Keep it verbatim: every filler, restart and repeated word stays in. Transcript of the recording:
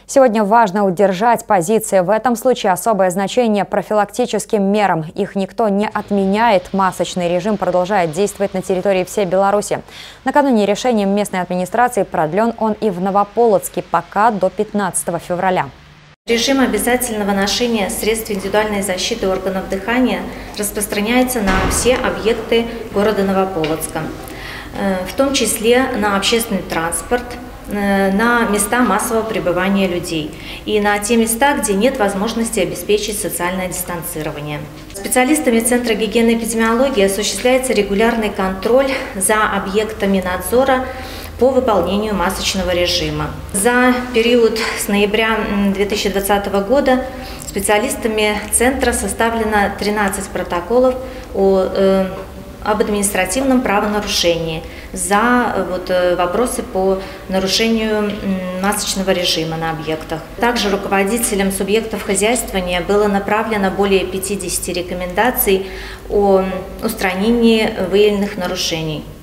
Сегодня важно удержать позиции. В этом случае особое значение профилактическим мерам. Их никто не отменяет. Масочный режим продолжает действовать на территории всей Беларуси. Накануне решением местной администрации продлен он и в Новополоцке пока до пятнадцатого февраля. Режим обязательного ношения средств индивидуальной защиты органов дыхания распространяется на все объекты города Новополоцка, в том числе на общественный транспорт, на места массового пребывания людей и на те места, где нет возможности обеспечить социальное дистанцирование. Специалистами Центра гигиены и эпидемиологии осуществляется регулярный контроль за объектами надзора по выполнению масочного режима. За период с ноября две тысячи двадцатого года специалистами Центра составлено тринадцать протоколов о э, об административном правонарушении за вот, вопросы по нарушению масочного режима на объектах. Также руководителям субъектов хозяйствования было направлено более пятидесяти рекомендаций о устранении выявленных нарушений.